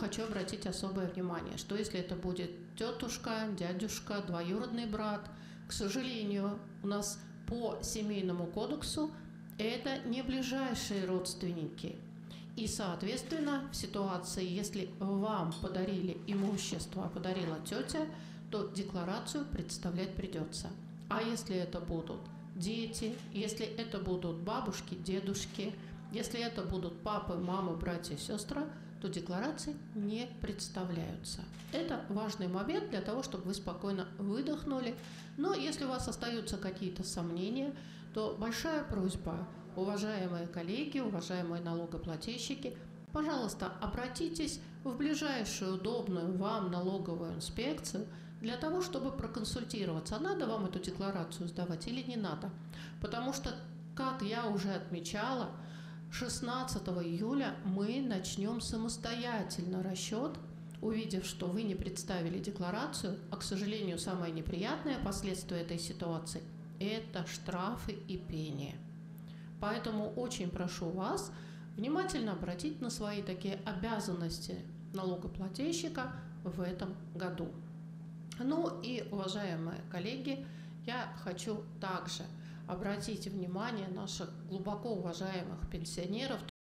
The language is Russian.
хочу обратить особое внимание, что если это будет тетушка, дядюшка, двоюродный брат, к сожалению, у нас по семейному кодексу это не ближайшие родственники. И, соответственно, в ситуации, если вам подарили имущество, подарила тетя, то декларацию представлять придется. А если это будут дети, если это будут бабушки, дедушки, если это будут папы, мамы, братья, сестры, то декларации не представляются. Это важный момент для того, чтобы вы спокойно выдохнули. Но если у вас остаются какие-то сомнения, то большая просьба, уважаемые коллеги, уважаемые налогоплательщики, пожалуйста, обратитесь в ближайшую удобную вам налоговую инспекцию для того, чтобы проконсультироваться, надо вам эту декларацию сдавать или не надо. Потому что, как я уже отмечала, 16 июля мы начнем самостоятельно расчет, увидев, что вы не представили декларацию, а, к сожалению, самое неприятное последствие этой ситуации – это штрафы и пение. Поэтому очень прошу вас внимательно обратить на свои такие обязанности налогоплательщика в этом году. Ну и, уважаемые коллеги, я хочу также обратить внимание наших глубоко уважаемых пенсионеров,